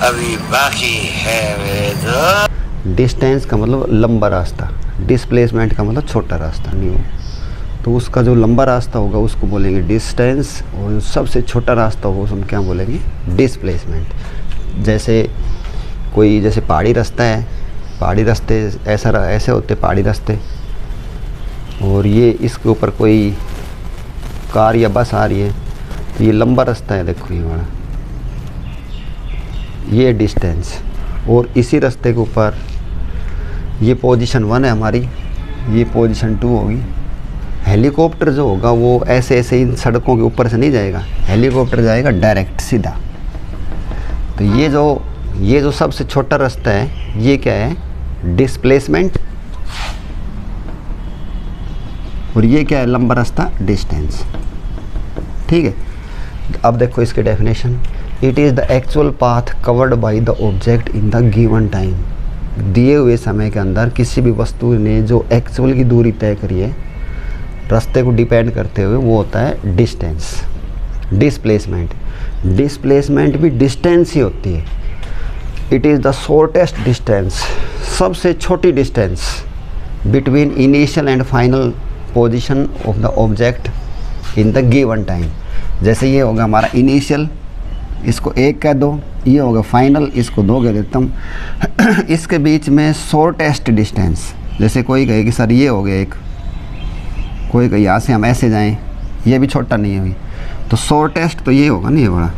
अभी बाकी है मेरे दोस्त। डिस्टेंस का मतलब लंबा रास्ता, डिस्प्लेसमेंट का मतलब छोटा रास्ता नहीं हो, तो उसका जो लंबा रास्ता होगा उसको बोलेंगे डिस्टेंस, और जो सबसे छोटा रास्ता होगा उसको हम क्या बोलेंगे, डिस्प्लेसमेंट। जैसे कोई जैसे पहाड़ी रास्ता है, पहाड़ी रास्ते ऐसे होते पहाड़ी रास्ते, और ये इसके ऊपर कोई कार या बस आ रही है, तो ये लंबा रास्ता है, देखो ये वाला, ये डिस्टेंस। और इसी रास्ते के ऊपर ये पोजीशन 1 है हमारी, ये पोजीशन 2 होगी। हेलीकॉप्टर जो होगा वो ऐसे ऐसे इन सड़कों के ऊपर से नहीं जाएगा, हेलीकॉप्टर जाएगा डायरेक्ट सीधा। तो ये जो सबसे छोटा रास्ता है ये क्या है, डिस्प्लेसमेंट, और ये क्या है, लंबा रास्ता, डिस्टेंस। ठीक है, अब देखो इसके definition. It is the actual path covered by the object in the given time. दिए हुए समय के अंदर किसी भी वस्तु ने जो एक्चुअल की दूरी तय करी है रास्ते को डिपेंड करते हुए, वो होता है डिस्टेंस। डिस्प्लेसमेंट भी डिस्टेंस ही होती है। It is the shortest distance, सबसे छोटी distance between initial and final position of the object in the given time. जैसे ये होगा हमारा इनिशियल, इसको 1 कह दो, ये होगा फाइनल, इसको 2 कह देता हूँ। इसके बीच में शॉर्टेस्ट डिस्टेंस, जैसे कोई कहे कि सर ये हो गया एक, कोई कहे यहाँ से हम ऐसे जाएं, ये भी छोटा नहीं है अभी, तो शॉर्टेस्ट तो ये होगा, नहीं ये वाला।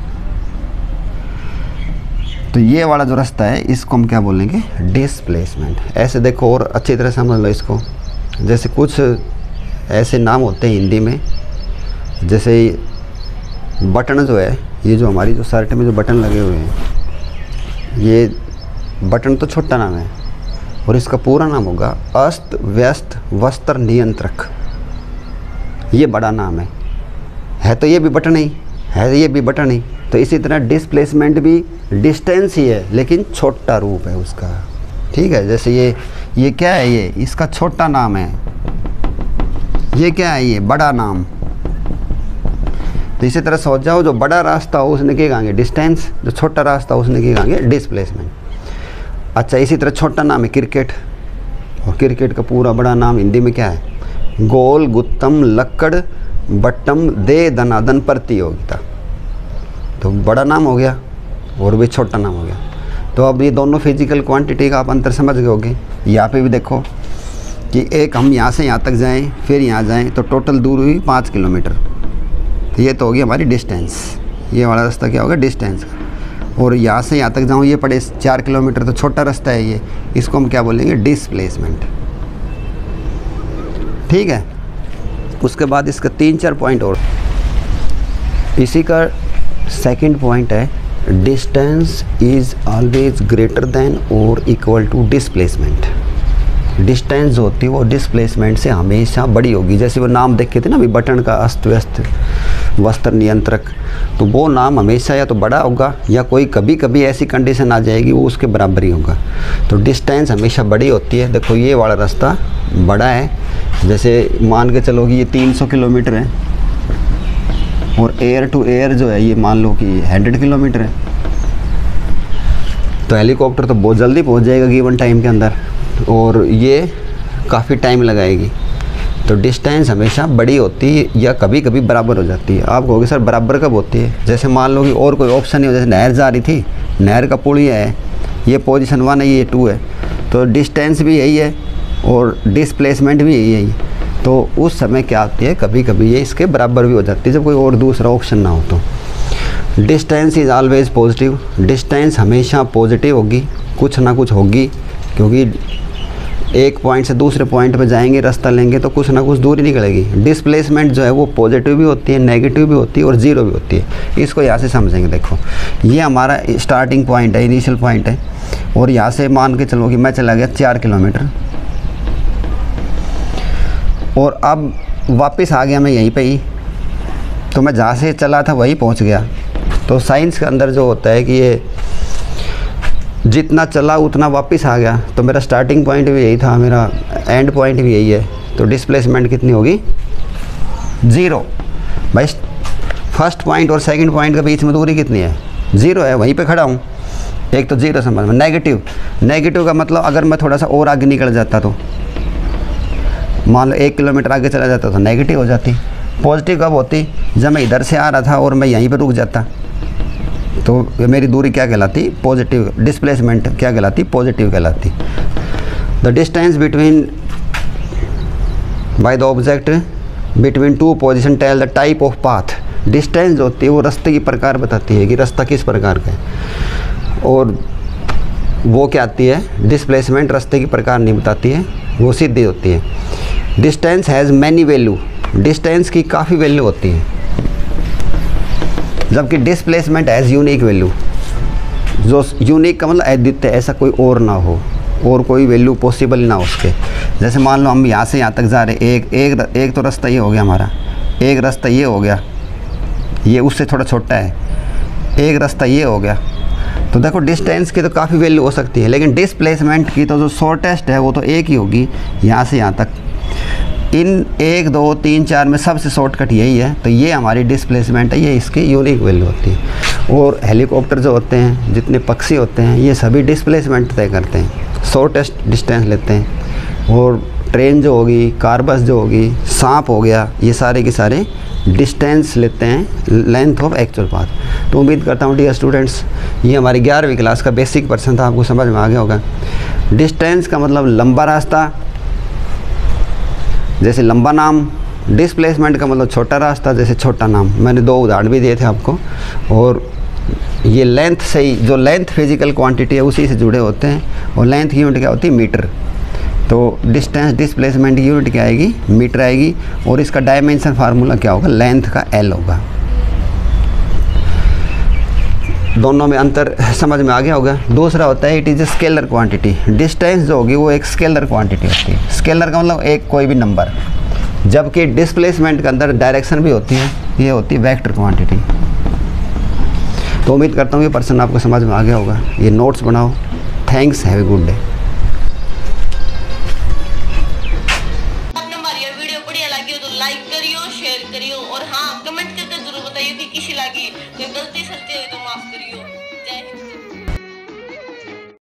तो ये वाला जो रास्ता है इसको हम क्या बोलेंगे, डिस्प्लेसमेंट। ऐसे देखो और अच्छी तरह समझ लो इसको। जैसे कुछ ऐसे नाम होते हैं हिंदी में, जैसे बटन जो है, ये जो हमारी जो शर्ट में जो बटन लगे हुए हैं, ये बटन तो छोटा नाम है, और इसका पूरा नाम होगा अस्त व्यस्त वस्त्र नियंत्रक। ये बड़ा नाम है तो ये भी बटन ही है, ये भी बटन ही। तो इसी तरह डिस्प्लेसमेंट भी डिस्टेंस ही है, लेकिन छोटा रूप है उसका। ठीक है, जैसे ये क्या है, ये इसका छोटा नाम है, ये क्या है, ये बड़ा नाम। तो इसी तरह सोच जाओ, जो बड़ा रास्ता हो उसने क्या कहेंगे, डिस्टेंस, जो छोटा रास्ता हो उसने क्या कहेंगे, डिस्प्लेसमेंट। अच्छा, इसी तरह छोटा नाम है क्रिकेट, और क्रिकेट का पूरा बड़ा नाम हिंदी में क्या है, गोल गुत्तम लक्कड़ बट्टम दे दनादन प्रतियोगिता। तो बड़ा नाम हो गया और भी छोटा नाम हो गया। तो अब ये दोनों फिजिकल क्वांटिटी का आप अंतर समझ गए होगे। यहाँ पे भी देखो कि एक हम यहाँ से यहाँ तक जाएं फिर यहाँ जाएं, तो टोटल दूर हुई 5 किलोमीटर। तो ये तो होगी हमारी डिस्टेंस, ये वाला रास्ता क्या होगा, डिस्टेंस का। और यहाँ से यहाँ तक जाऊँ ये पड़े 4 किलोमीटर, तो छोटा रास्ता है ये, इसको हम क्या बोलेंगे, डिस्प्लेसमेंट। ठीक है, उसके बाद इसका 3-4 पॉइंट और। इसी का सेकंड पॉइंट है, distance is always greater than और इक्वल टू डिस्प्लेसमेंट। डिस्टेंस जो होती है वो डिस्प्लेसमेंट से हमेशा बड़ी होगी। जैसे वो नाम देखे थे ना अभी, बटन का अस्त व्यस्त वस्त्र नियंत्रक, तो वो नाम हमेशा या तो बड़ा होगा या कोई कभी कभी ऐसी कंडीशन आ जाएगी वो उसके बराबर ही होगा। तो डिस्टेंस हमेशा बड़ी होती है। देखो ये वाला रास्ता बड़ा है, जैसे मान के चलो कि ये 300 किलोमीटर है, और एयर टू एयर जो है ये मान लो कि 100 किलोमीटर है। तो हेलीकॉप्टर तो बहुत जल्दी पहुंच जाएगा गिवन टाइम के अंदर, और ये काफ़ी टाइम लगाएगी। तो डिस्टेंस हमेशा बड़ी होती है या कभी कभी बराबर हो जाती है। आप कहोगे सर बराबर कब होती है, जैसे मान लो कि और कोई ऑप्शन नहीं हो, जैसे नहर जा रही थी, नहर का पुलिया है, ये पोजीशन 1 है, ये 2 है, तो डिस्टेंस भी यही है और डिस्प्लेसमेंट भी यही है। तो उस समय क्या होती है, कभी कभी ये इसके बराबर भी हो जाती है जब कोई और दूसरा ऑप्शन ना हो। तो distance is always positive, distance हमेशा पॉजिटिव होगी, कुछ ना कुछ होगी, क्योंकि एक पॉइंट से दूसरे पॉइंट पे जाएंगे, रास्ता लेंगे तो कुछ ना कुछ दूरी निकलेगी। डिस्प्लेसमेंट जो है वो पॉजिटिव भी होती है, नेगेटिव भी होती है और ज़ीरो भी होती है। इसको यहाँ से समझेंगे। देखो ये हमारा स्टार्टिंग पॉइंट है, इनिशियल पॉइंट है, और यहाँ से मान के चलो कि मैं चला गया 4 किलोमीटर, और अब वापस आ गया मैं यहीं पे ही, तो मैं जहाँ से चला था वहीं पहुँच गया। तो साइंस के अंदर जो होता है कि ये जितना चला उतना वापस आ गया, तो मेरा स्टार्टिंग पॉइंट भी यही था, मेरा एंड पॉइंट भी यही है। तो डिस्प्लेसमेंट कितनी होगी, 0। भाई फर्स्ट पॉइंट और सेकंड पॉइंट के बीच में दूरी कितनी है, 0 है, वहीं पे खड़ा हूँ। एक तो जीरो समझ में। नेगेटिव, नेगेटिव का मतलब अगर मैं थोड़ा सा और आगे निकल जाता तो, मान लो 1 किलोमीटर आगे चला जाता तो नेगेटिव हो जाती। पॉजिटिव कब होती, जब मैं इधर से आ रहा था और मैं यहीं पर रुक जाता तो मेरी दूरी क्या कहलाती, पॉजिटिव। डिस्प्लेसमेंट क्या कहलाती, पॉजिटिव कहलाती। The distance between by the object between two position tell the type of path. Distance जो होती है वो रास्ते की प्रकार बताती है कि रास्ता किस प्रकार का है, और वो क्या आती है, डिस्प्लेसमेंट रास्ते की प्रकार नहीं बताती है, वो सीधी होती है। Distance has many value, distance की काफ़ी वैल्यू होती है, जबकि डिस्प्लेसमेंट हैज़ यूनिक वैल्यू। जो यूनिक का मतलब अद्वितीय, ऐसा कोई और ना हो, और कोई वैल्यू पॉसिबल ना हो उसके। जैसे मान लो हम यहाँ से यहाँ तक जा रहे हैं, एक तो रास्ता ये हो गया हमारा, एक रास्ता ये हो गया, ये उससे थोड़ा छोटा है, एक रास्ता ये हो गया। तो देखो डिस्टेंस की तो काफ़ी वैल्यू हो सकती है, लेकिन डिस्प्लेसमेंट की तो जो शॉर्टेस्ट है वो तो एक ही होगी, यहाँ से यहाँ तक। इन 1 2 3 4 में सबसे शॉर्टकट यही है, तो ये हमारी डिस्प्लेसमेंट है, ये इसकी यूनिक वैल्यू होती है। और हेलीकॉप्टर जो होते हैं, जितने पक्षी होते हैं, ये सभी डिस्प्लेसमेंट तय करते हैं, शॉर्टेस्ट डिस्टेंस लेते हैं। और ट्रेन जो होगी, कार बस जो होगी, सांप हो गया, ये सारे के सारे डिस्टेंस लेते हैं, लेंथ ऑफ एक्चुअल पाथ। तो उम्मीद करता हूँ डियर स्टूडेंट्स, ये हमारी 11वीं क्लास का बेसिक पर्सन था, आपको समझ में आ गया होगा। डिस्टेंस का मतलब लंबा रास्ता, जैसे लंबा नाम। डिस्प्लेसमेंट का मतलब छोटा रास्ता, जैसे छोटा नाम। मैंने 2 उदाहरण भी दिए थे आपको। और ये लेंथ से ही, जो लेंथ फिजिकल क्वांटिटी है उसी से जुड़े होते हैं, और लेंथ की यूनिट क्या होती है, मीटर। तो डिस्टेंस डिस्प्लेसमेंट की यूनिट क्या आएगी, मीटर आएगी। और इसका डायमेंशन फार्मूला क्या होगा, लेंथ का L होगा। दोनों में अंतर समझ में आ गया होगा। दूसरा होता है it is a scalar quantity. Distance जो होगी वो एक स्केलर क्वांटिटी होती है। स्केलर का मतलब एक कोई भी नंबर, जबकि डिस्प्लेसमेंट के अंदर डायरेक्शन भी होती है, ये होती है वेक्टर क्वांटिटी। तो उम्मीद करता हूँ ये पर्सन आपको समझ में आ गया होगा। ये नोट्स बनाओ। Thanks, have a good day. Like करियो, शेयर करियो, और हाँ कमेंट करके जरूर बताइए कि किसी लगी कोई गलती सलती हुई तो माफ करियो।